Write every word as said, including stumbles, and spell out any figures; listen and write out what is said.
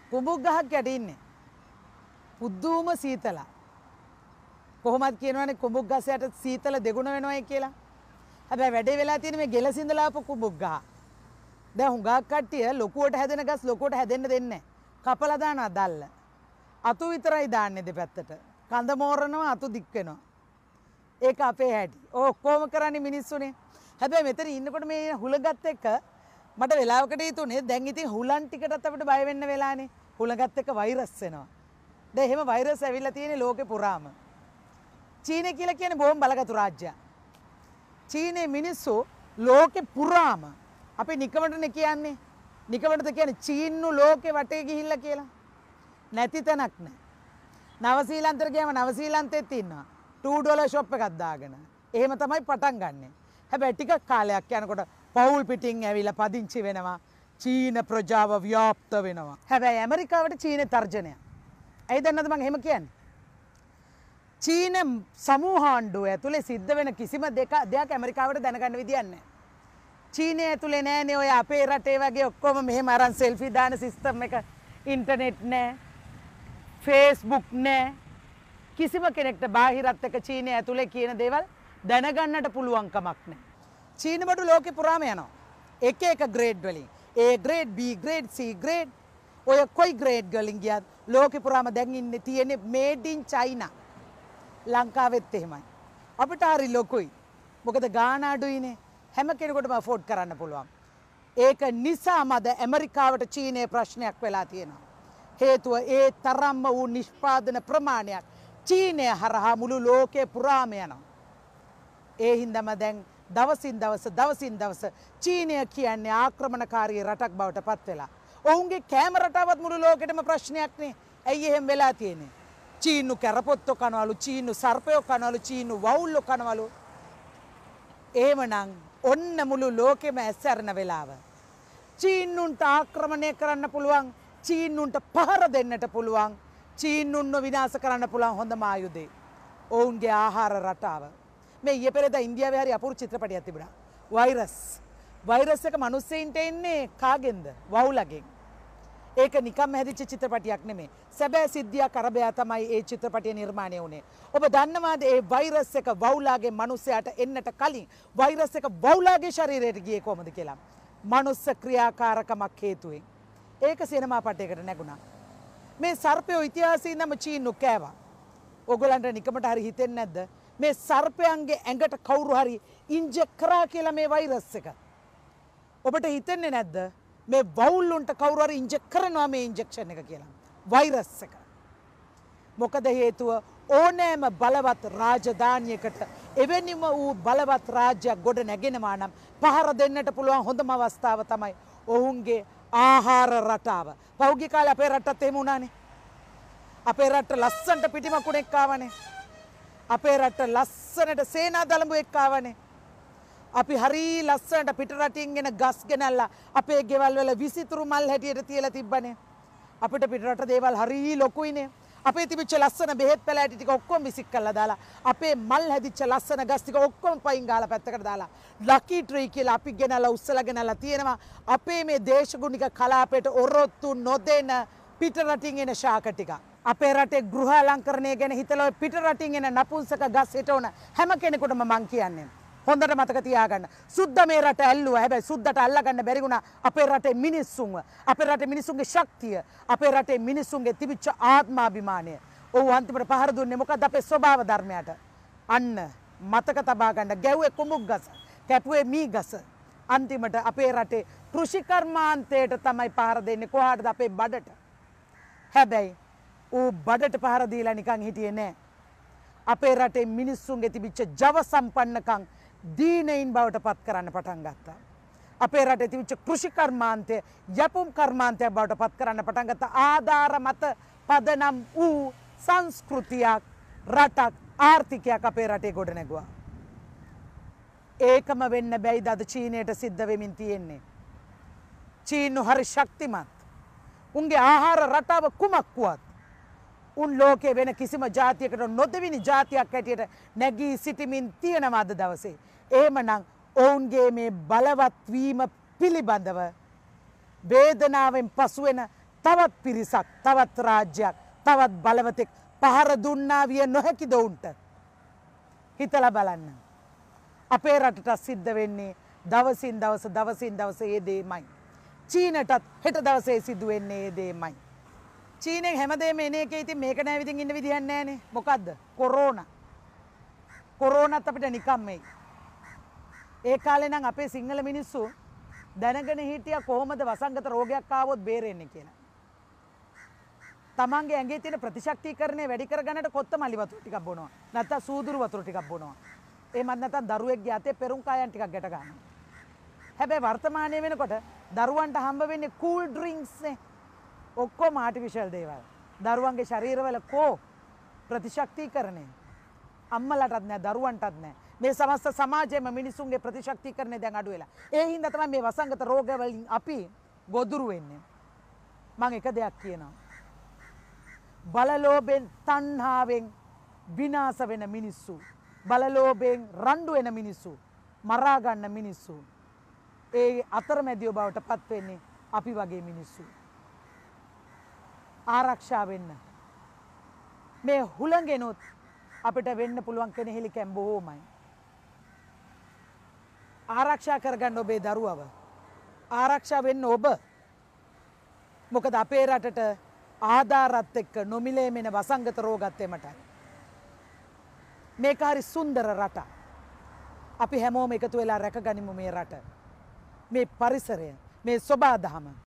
කුඹුක් ගහක් යට ඉන්නේ. පුදුම සීතල. කොහොමද කියනවනේ කුඹුක් ගස යට සීතල දෙගුණ වෙනවයි කියලා. හැබැයි වැඩේ වෙලා තියෙන්නේ මේ ගෙලසින්දලා ආපු කුඹුක් ගහ. දැන් හුඟක් කට්ටිය ලොකුවට හැදෙන ගස් ලොකුවට හැදෙන්න දෙන්නේ නැහැ. කපලා දානවා දැල්ල. අතු විතරයි දාන්නේ දෙපැත්තට. කඳ මෝරනවා අතු දික් වෙනවා. ඒක අපේ හැටි. ඔක්කොම කරන්නේ මිනිස්සුනේ. හැබැයි මෙතන ඉන්නකොට මේ හුලගත් එක්ක මට වෙලාවකට හිතුනේ දැන් ඉතින් හුලන් ටිකටත් අපිට බය වෙන්න වෙලානේ. හුලගත් එක්ක වෛරස් එනවා. දැන් එහෙම වෛරස් ඇවිල්ලා තියෙන්නේ ලෝකේ පුරාම. චීනය කියලා කියන්නේ බොහොම බලගතු රාජ්‍යයක්. චීනයේ මිනිස්සු ලෝකේ පුරාම අපි නිකමටනේ කියන්නේ. නිකමටද කියන්නේ චීන්නු ලෝකේ වටේ ගිහිල්ලා කියලා. නැති තැනක් නැහැ. නවසීලන්තෙට ගියාම නවසීලන්තෙත් ඉන්නවා. ටූ ඩොලර් ෂොප් එකක් දාගෙන. එහෙම තමයි පටන් ගන්නෙ. හැබැයි ටිකක් කාලයක් යනකොට පවුල් පිටින් ඇවිල්ලා පදිංචි වෙනවා. චීන ප්‍රජාව ව්‍යාප්ත වෙනවා. හැබැයි ඇමරිකාවට චීනේ තර්ජනය. ඇයි දන්නවද මම එහෙම කියන්නේ? චීන සමූහාණ්ඩුව ඇතුලේ සිද්ධ වෙන කිසිම දෙක දෙයක් ඇමරිකාවට දැනගන්න විදියක් නැහැ. චීනය ඇතුලේ නෑනේ ඔය අපේ රටේ වගේ ඔක්කොම මෙහෙම අරන් සෙල්ෆි දාන සිස්ටම් එක. ඉන්ටර්නෙට් නෑ. ෆේස්බුක් නෑ. කිසිම කෙනෙක්ට බාහිරත් එක්ක චීනය ඇතුලේ කියන දේවල් දැනගන්නට පුළුවන් කමක් නෑ. චීන බඩු ලෝකේ පුරාම යනවා. එක එක ග්‍රේඩ් වලින්. A grade, B grade, C grade. ඔය කොයි ග්‍රේඩ් වලින් ගියත් ලෝකේ පුරාම දැන් ඉන්නේ තියෙන්නේ made in China. ලංකාවෙත් එහෙමයි. අපිට හරි ලොකුයි. මොකද ගාණ අඩුයිනේ. හැම කෙනෙකුටම afford කරන්න පුළුවන්. ඒක නිසාමද ඇමරිකාවට චීනයේ ප්‍රශ්නයක් වෙලා තියෙනවා. හේතුව ඒ තරම්ම වූ නිෂ්පාදන ප්‍රමාණයක් චීනය හරහා මුළු ලෝකේ පුරාම යනවා. ඒ හින්දාම දැන් දවසින් දවස දවසින් දවස චීනය කියන්නේ ආක්‍රමණකාරී රටක් බවට පත් වෙලා. ඔවුන්ගේ කෑම රටාවත් මුළු ලෝකෙටම ප්‍රශ්නයක් නේ. ඇයි එහෙම වෙලා තියෙන්නේ? චීනු කැරපොත්තෝ කනවලු, චීනු සර්පයෝ කනවලු, චීනු වවුල්ලෝ කනවලු. එහෙමනම් ඔන්න මුළු ලෝකෙම ඇස්සරන වෙලාව. චීනුන්ට ආක්‍රමණය කරන්න පුළුවන්, චීනුන්ට පහර දෙන්නට පුළුවන්, චීනුන්ව විනාශ කරන්න පුළුවන් හොඳම ආයුධේ ඔවුන්ගේ ආහාර රටාව. මේ ඊයේ පෙරේදා ඉන්දියාවේ හරි අපූර්ව චිත්‍රපටයක් තිබුණා. වෛරස්. වෛරස් එක මිනිස්සෙයින්ට එන්නේ කාගෙන්ද? වවුලගෙන්. ඒක නිකම්ම හැදිච්ච චිත්‍රපටයක් නෙමෙයි. සැබෑ සිද්ධියක් අරබයා තමයි ඒ චිත්‍රපටය නිර්මාණය වුණේ. ඔබ දන්නවාද ඒ වෛරස් එක වවුලාගේ මිනිසයාට එන්නට කලින් වෛරස් එක වවුලාගේ ශරීරයට ගියේ කොහොමද කියලා? මනුස්ස ක්‍රියාකාරකමක් හේතුවෙන්. ඒක සිනමා පටයකට නැගුණා. මේ සර්පයෝ ඉතිහාසයේ ඉඳන්ම චීනු කෑවා. ඕගොල්ලන්ට නිකමට හරි හිතෙන්නේ නැද්ද? මේ සර්පයන්ගේ ඇඟට කවුරු හරි ඉන්ජෙක්ට් කරා කියලා මේ වෛරස් එක. ඔබට හිතෙන්නේ නැද්ද? මේ වවුල්ලුන්ට කවුරු හරි ඉන්ජෙක්ට් කරනවා මේ ඉන්ජෙක්ෂන් එක කියලා. වෛරස් එක. මොකද හේතුව ඕනෑම බලවත් රාජධානියකට එවැනිම වූ බලවත් රාජ්‍යයක් ගොඩ නැගෙනවා නම් පහර දෙන්නට පුළුවන් හොඳම අවස්ථාව තමයි ඔවුන්ගේ ආහාර රටාව. පහුගිය කාලේ අපේ රටත් එහෙම වුණානේ. අපේ රට ලස්සනට පිටිමකුණෙක් ආවනේ. අපේ රට ලස්සනට සේනා දළඹුවෙක් ආවනේ. අපි හරි ලස්සනට පිට රටින් එන ගස් ගෙනල්ලා අපේ ගෙවල් වල විසිතුරු මල් හැටියට තියලා තිබ්බනේ. අපිට පිට රට දේවල් හරි ලොකුයිනේ. අපේ තිබිච්ච ලස්සන බෙහෙත් පැලෑටි ටික ඔක්කොම විසික් කරලා දාලා අපේ මල් හැදිච්ච ලස්සන ගස් ටික ඔක්කොම පයින් ගාලා පැත්තකට දාලා ලකි ට්‍රී කියලා අපි ගෙනලා උස්සලා ගෙනලා තියෙනවා. අපේ මේ දේශගුණික කලාපයට ඔරොත්තු නොදෙන පිට රටින් එන ශාක ටික. අපේ රටේ ගෘහ අලංකරණය ගැන හිතලා පිට රටින් එන නපුංසක ගස් හිටවන හැම කෙනෙකුටම මං කියන්නේ හොඳට මතක තියාගන්න. සුද්ද මේ රට ඇල්ලුවා. හැබැයි සුද්දට අල්ලගන්න බැරි වුණා අපේ රටේ මිනිස්සුන්ව. අපේ රටේ මිනිස්සුන්ගේ ශක්තිය, අපේ රටේ මිනිස්සුන්ගේ තිබිච්ච ආත්මාභිමානය. ඔව් අන්තිමට පහර දුන්නේ මොකද්ද? අපේ ස්වභාව ධර්මයට. අන්න මතක තබා ගන්න. ගැව්වේ කුඹුක් ගස, කැපුවේ මී ගස. අන්තිමට අපේ රටේ කෘෂි කර්මාන්තයට තමයි පහර දෙන්නේ. කොහාටද? අපේ බඩට. හැබැයි ඌ බඩට පහර දීලා නිකන් හිටියේ නෑ. අපේ රටේ මිනිස්සුන්ගේ තිබිච්ච ජව සම්පන්නකම් දීනයින් බවට පත් කරන්න පටන් ගත්තා. අපේ රටේ තිබිච්ච කෘෂි කර්මාන්තය යපුම් කර්මාන්තයක් බවට පත් කරන්න පටන් ගත්තා. ආධාර මත පදනම් වූ සංස්කෘතියක්, රටක්, ආර්ථිකයක් අපේ රටේ ගොඩ නැගුවා. ඒකම වෙන්න බැයිද අද චීනයට සිද්ධ වෙමින් තියෙන්නේ? චීනු හරි ශක්තිමත්. උන්ගේ ආහාර රටාව කුමක් වුවත් උන් ලෝකේ වෙන කිසිම ජාතියකට නොදෙවිනි ජාතියක් හැටියට නැගී සිටිමින් තියෙනවා අද දවසේ. එහෙමනම් ඔවුන්ගේ මේ බලවත් වීම පිළිබඳව වේදනාවෙන් පසු වෙන තවත් පිරිසක්, තවත් රාජ්‍යයක්, තවත් බලවතෙක් පහර දුන්නා විය නොහැකිද උන්ට? හිතලා බලන්න. අපේ රටට සිද්ධ වෙන්නේ දවසින් දවස දවසින් දවස ඒ දේමයි. චීනටත් හෙට දවසේ සිදු වෙන්නේ ඒ දේමයි. චීනෙන් හැමදේම එන එකේ ඉතින් මේක නෑ විදිහින් ඉන්න විදිහක් නෑනේ. මොකද්ද? කොරෝනා. කොරෝනාත් අපිට නිකම් මෙයි. ඒ කාලේ නම් අපේ සිංහල මිනිස්සු දැනගෙන හිටියා කොහොමද වසංගත රෝගයක් ආවොත් බේරෙන්නේ කියලා. තමන්ගේ ඇඟේ තියෙන ප්‍රතිශක්තිකරණය වැඩි කරගන්නට කොත්තමල්ලි වතුර ටිකක් බොනවා. නැත්නම් සූදුරු වතුර ටිකක් බොනවා. එහෙමත් නැත්නම් දරුවෙක්ගේ අතේ පෙරුම් කායන් ටිකක් ගැට ගන්නවා. හැබැයි වර්තමානයේ වෙනකොට දරුවන්ට හම්බ වෙන්නේ කූල් ඩ්‍රින්ක්ස් නේ. ඔක්කොම ආටිෆිෂල් දේවල්. දරුවන්ගේ ශරීරවල කෝ ප්‍රතිශක්තිකරණය. අම්මලටත් නෑ දරුවන්ටත් නෑ. මේ සමස්ත සමාජයේම මිනිසුන්ගේ ප්‍රතිශක්තිකරණය දැන් අඩු වෙලා. ඒ හින්දා තමයි මේ වසංගත රෝග වලින් අපි ගොදුරු වෙන්නේ. මම එක දෙයක් කියනවා. බලලෝභෙන් තණ්හාවෙන් විනාශ වෙන මිනිස්සු, බලලෝභෙන් රණ්ඩු වෙන මිනිස්සු, මරා ගන්න මිනිස්සු, ඒ අතරමැදියෝ බවට පත් වෙන්නේ අපි වගේ මිනිස්සු. ආරක්ෂා වෙන්න. මේ හුළඟෙනොත් අපිට වෙන්න පුළුවන් කෙනෙහිලි කැම් බොහෝමයි. ආරක්ෂා කරගන්න ඔබේ දරුවව. ආරක්ෂා වෙන්න ඔබ. මොකද අපේ රටට ආධාරත් එක්ක නොමිලේ මෙන වසංගත රෝගත් එමටයි. මේක හරි සුන්දර රටක්. අපි හැමෝම එකතු වෙලා රැකගනිමු මේ රට. මේ පරිසරය, මේ සොබාදහම.